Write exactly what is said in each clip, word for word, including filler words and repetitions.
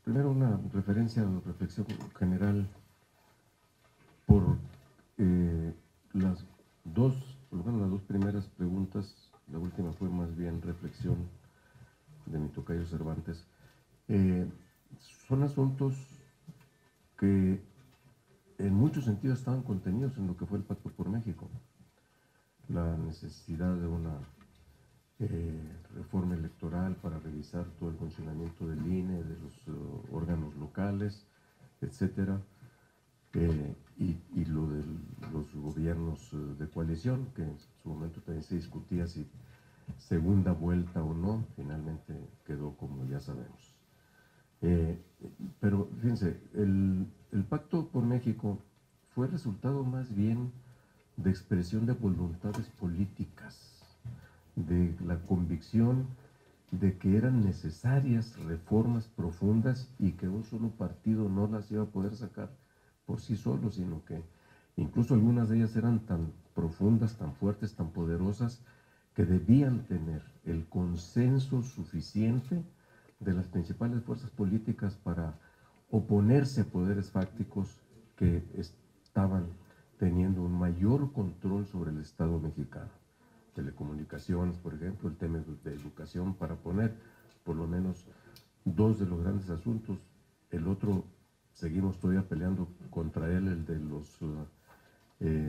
primero una referencia o reflexión general por eh, las dos, por lo menos las dos primeras preguntas. La última fue más bien reflexión de mi tocayo Cervantes. Eh, son asuntos que en muchos sentidos estaban contenidos en lo que fue el Pacto por México. La necesidad de una eh, reforma electoral para revisar todo el funcionamiento del I N E, de los uh, órganos locales, etcétera, eh, y, y lo de los gobiernos uh, de coalición, que en su momento también se discutía si segunda vuelta o no, finalmente quedó como ya sabemos. Eh, pero fíjense, el, el Pacto por México fue resultado más bien de expresión de voluntades políticas, de la convicción de que eran necesarias reformas profundas y que un solo partido no las iba a poder sacar por sí solo, sino que incluso algunas de ellas eran tan profundas, tan fuertes, tan poderosas, que debían tener el consenso suficiente de las principales fuerzas políticas para oponerse a poderes fácticos que estaban teniendo un mayor control sobre el Estado mexicano. Telecomunicaciones, por ejemplo, el tema de educación, para poner por lo menos dos de los grandes asuntos. El otro, seguimos todavía peleando contra él, el de los... Uh, eh,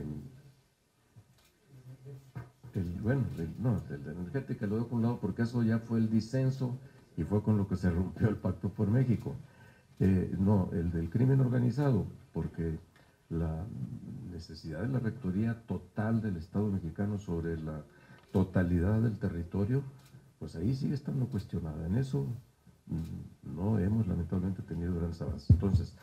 el, bueno, el, no, el de energética lo dejo a un lado porque eso ya fue el disenso y fue con lo que se rompió el Pacto por México. Eh, no, el del crimen organizado, porque la necesidad de la rectoría total del Estado mexicano sobre la totalidad del territorio, pues ahí sigue estando cuestionada. En eso mmm, no hemos lamentablemente tenido grandes avances. Entonces,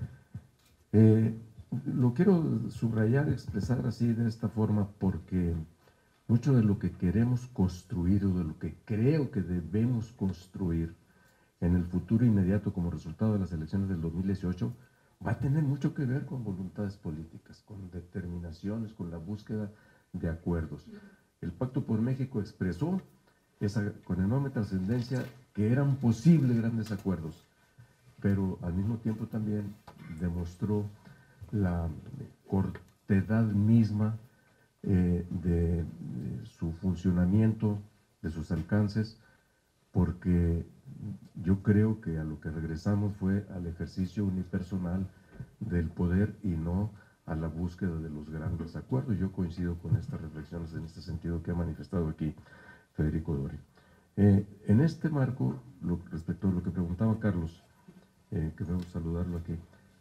eh, lo quiero subrayar, expresar así de esta forma, porque mucho de lo que queremos construir o de lo que creo que debemos construir en el futuro inmediato como resultado de las elecciones del dos mil dieciocho va a tener mucho que ver con voluntades políticas, con determinaciones, con la búsqueda de acuerdos. El Pacto por México expresó esa, con enorme trascendencia, que eran posibles grandes acuerdos, pero al mismo tiempo también demostró la cortedad misma eh, de, de su funcionamiento, de sus alcances, porque yo creo que a lo que regresamos fue al ejercicio unipersonal del poder y no a la búsqueda de los grandes acuerdos. Yo coincido con estas reflexiones en este sentido que ha manifestado aquí Federico Dori. Eh, en este marco, lo, respecto a lo que preguntaba Carlos, eh, que debo saludarlo aquí,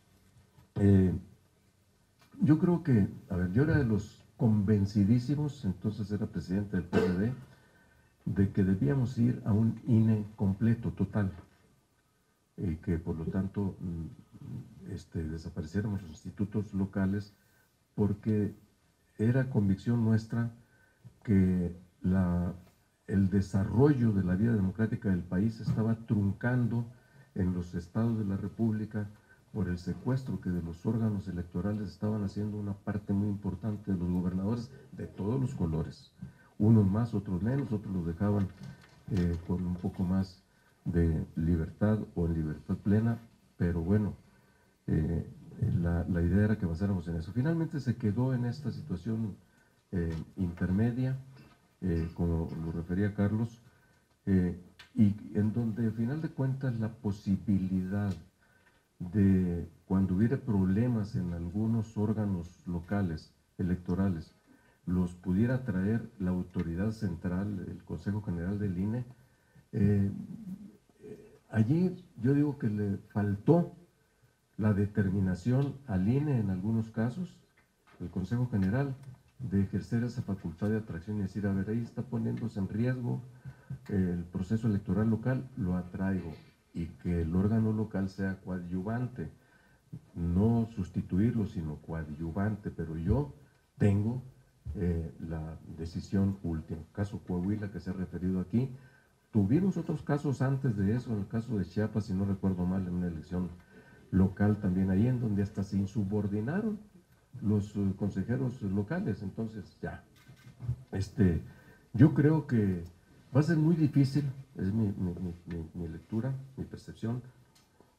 eh, yo creo que, a ver, yo era de los convencidísimos, entonces era presidente del P R D, de que debíamos ir a un I N E completo, total, y que por lo tanto este, desapareciéramos los institutos locales, porque era convicción nuestra que la, el desarrollo de la vida democrática del país estaba truncando en los estados de la República por el secuestro que de los órganos electorales estaban haciendo una parte muy importante de los gobernadores de todos los colores, unos más, otros menos, otros los dejaban eh, con un poco más de libertad o en libertad plena, pero bueno, eh, la, la idea era que avanzáramos en eso. Finalmente se quedó en esta situación eh, intermedia, eh, como lo refería Carlos, eh, y en donde al final de cuentas la posibilidad de cuando hubiera problemas en algunos órganos locales, electorales, los pudiera traer la autoridad central, el Consejo General del I N E. Eh, allí yo digo que le faltó la determinación al I N E en algunos casos, el Consejo General, de ejercer esa facultad de atracción y decir, a ver, ahí está poniéndose en riesgo el proceso electoral local, lo atraigo, y que el órgano local sea coadyuvante, no sustituirlo, sino coadyuvante, pero yo tengo eh, la decisión última. Caso Coahuila, que se ha referido aquí, tuvimos otros casos antes de eso, en el caso de Chiapas, si no recuerdo mal, en una elección local también ahí, en donde hasta se insubordinaron los uh, consejeros locales. Entonces ya, este, yo creo que va a ser muy difícil, es mi, mi, mi, mi lectura, mi percepción,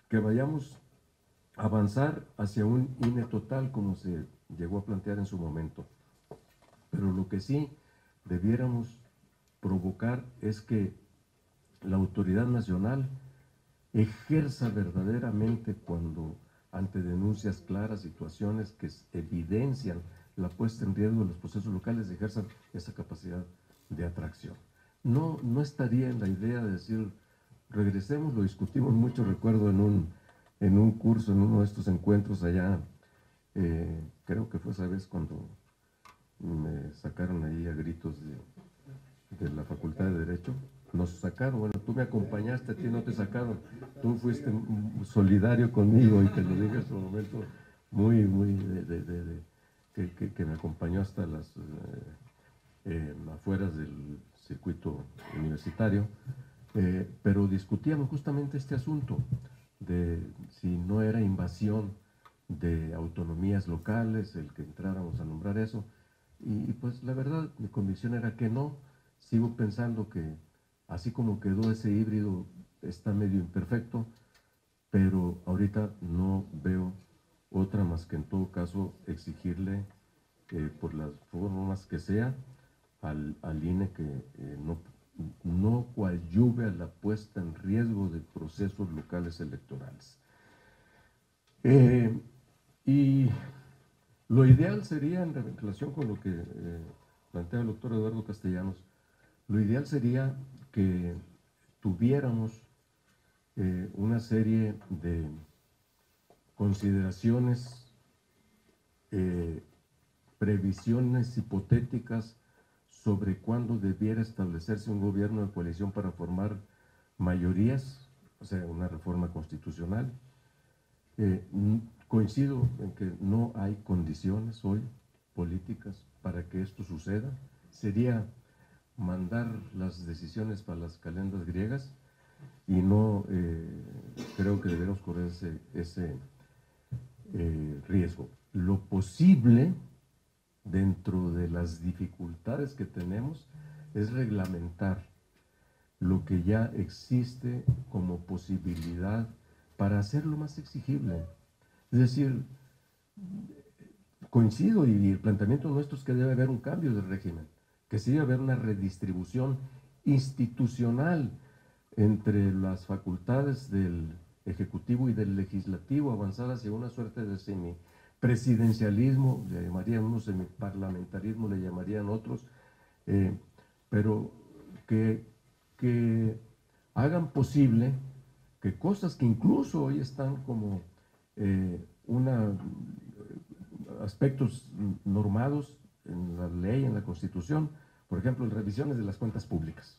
que vayamos a avanzar hacia un I N E total como se llegó a plantear en su momento. Pero lo que sí debiéramos provocar es que la autoridad nacional ejerza verdaderamente cuando, ante denuncias claras, situaciones que evidencian la puesta en riesgo de los procesos locales, ejerzan esa capacidad de atracción. No, no estaría en la idea de decir, regresemos, lo discutimos mucho, recuerdo en un, en un curso, en uno de estos encuentros allá, eh, creo que fue esa vez cuando me sacaron ahí a gritos de, de la Facultad de Derecho, nos sacaron, bueno, tú me acompañaste, a ti no te sacaron, tú fuiste solidario conmigo y te lo dije en su momento, muy, muy, de, de, de, de, que, que, que me acompañó hasta las eh, eh, afueras del circuito universitario, eh, pero discutíamos justamente este asunto de si no era invasión de autonomías locales el que entráramos a nombrar eso, y, y pues la verdad, mi convicción era que no. Sigo pensando que así como quedó ese híbrido, está medio imperfecto, pero ahorita no veo otra más que en todo caso exigirle, eh, por las formas que sea, al, al I N E que eh, no, no coadyuve a la puesta en riesgo de procesos locales electorales. Eh, y lo ideal sería, en relación con lo que eh, plantea el doctor Eduardo Castellanos, lo ideal sería que tuviéramos eh, una serie de consideraciones, eh, previsiones hipotéticas sobre cuándo debiera establecerse un gobierno de coalición para formar mayorías, o sea, una reforma constitucional. Eh, coincido en que no hay condiciones hoy políticas para que esto suceda. Sería mandar las decisiones para las calendas griegas y no eh, creo que debemos correr ese, ese eh, riesgo. Lo posible, dentro de las dificultades que tenemos, es reglamentar lo que ya existe como posibilidad para hacerlo más exigible. Es decir, coincido, y el planteamiento nuestro es que debe haber un cambio de régimen, que sí debe haber una redistribución institucional entre las facultades del Ejecutivo y del Legislativo, avanzar hacia una suerte de semipresidencialismo, le llamarían unos, semiparlamentarismo, le llamarían otros, eh, pero que, que hagan posible que cosas que incluso hoy están como eh, una, aspectos normados en la ley, en la Constitución, por ejemplo, en revisiones de las cuentas públicas.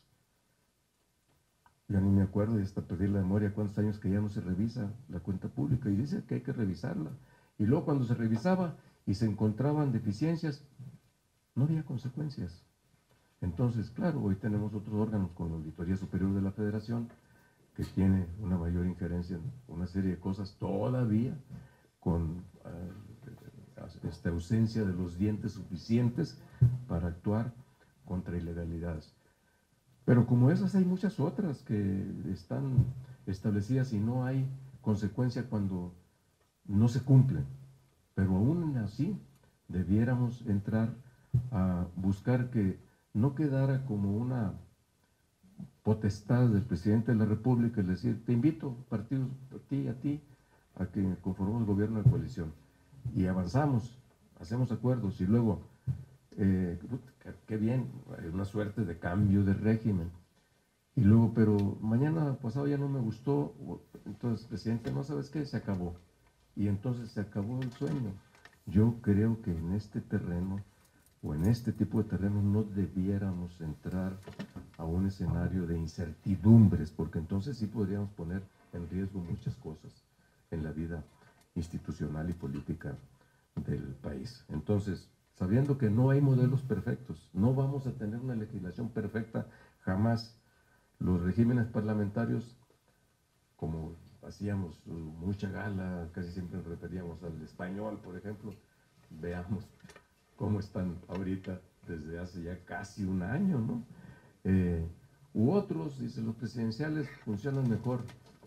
Ya ni me acuerdo, y hasta perdí la memoria cuántos años que ya no se revisa la cuenta pública, y dice que hay que revisarla. Y luego cuando se revisaba y se encontraban deficiencias, no había consecuencias. Entonces, claro, hoy tenemos otros órganos con la Auditoría Superior de la Federación, que tiene una mayor injerencia en una serie de cosas todavía, con uh, esta ausencia de los dientes suficientes para actuar contra ilegalidades. Pero como esas hay muchas otras que están establecidas y no hay consecuencia cuando no se cumplen. Pero aún así debiéramos entrar a buscar que no quedara como una potestad del presidente de la República, es decir, te invito, partidos, a ti, a ti, a que conformemos gobierno de coalición. Y avanzamos, hacemos acuerdos y luego, eh, qué bien, hay una suerte de cambio de régimen. Y luego, pero mañana pasado ya no me gustó, entonces, presidente, no sabes qué, se acabó. Y entonces se acabó el sueño. Yo creo que en este terreno, o en este tipo de terreno, no debiéramos entrar a un escenario de incertidumbres, porque entonces sí podríamos poner en riesgo muchas cosas en la vida institucional y política del país. Entonces, sabiendo que no hay modelos perfectos, no vamos a tener una legislación perfecta jamás. Los regímenes parlamentarios, como hacíamos mucha gala, casi siempre nos referíamos al español, por ejemplo, veamos cómo están ahorita desde hace ya casi un año, ¿no? Eh, u otros, dice, los presidenciales funcionan mejor.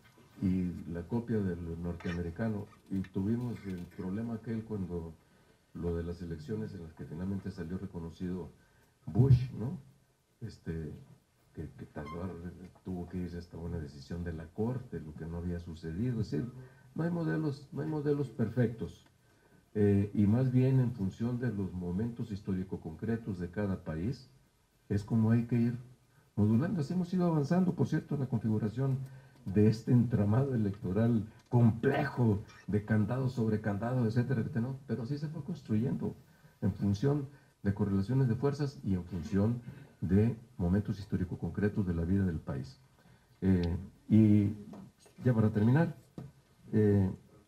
y la copia del norteamericano, y tuvimos el problema aquel cuando lo de las elecciones en las que finalmente salió reconocido Bush, ¿no? Este, que, que tardó, tuvo que irse hasta una decisión de la Corte, lo que no había sucedido. Es decir, no hay modelos, no hay modelos perfectos, eh, y más bien en función de los momentos histórico-concretos de cada país, es como hay que ir modulando. Así hemos ido avanzando, por cierto, en la configuración de este entramado electoral complejo de candado sobre candado, etcétera, etcétera, ¿no? Pero así se fue construyendo en función de correlaciones de fuerzas y en función de momentos histórico concretos de la vida del país. Eh, y ya para terminar, eh,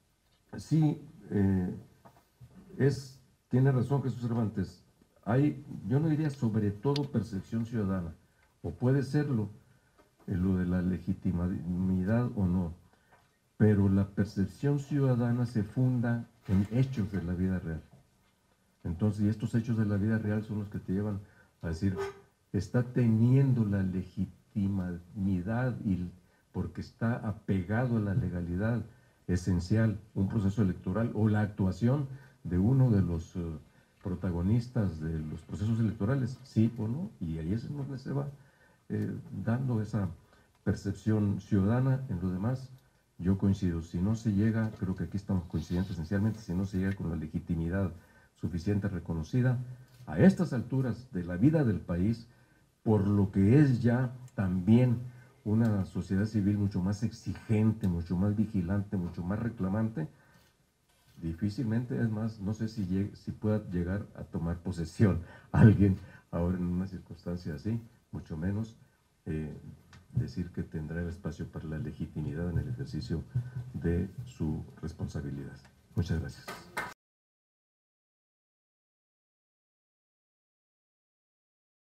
sí, eh, es, tiene razón Jesús Cervantes, hay, yo no diría sobre todo percepción ciudadana, o puede serlo, eh, lo de la legitimidad o no, pero la percepción ciudadana se funda en hechos de la vida real. Entonces, y estos hechos de la vida real son los que te llevan a decir, está teniendo la legitimidad y porque está apegado a la legalidad esencial, un proceso electoral o la actuación de uno de los uh, protagonistas de los procesos electorales, sí o no, y ahí es donde se va eh, dando esa percepción ciudadana. En lo demás, yo coincido, si no se llega, creo que aquí estamos coincidentes esencialmente, si no se llega con la legitimidad suficiente reconocida a estas alturas de la vida del país, por lo que es ya también una sociedad civil mucho más exigente, mucho más vigilante, mucho más reclamante, difícilmente, es más, no sé si, llegue, si pueda llegar a tomar posesión alguien ahora en una circunstancia así, mucho menos eh, decir que tendrá el espacio para la legitimidad en el ejercicio de su responsabilidad. Muchas gracias.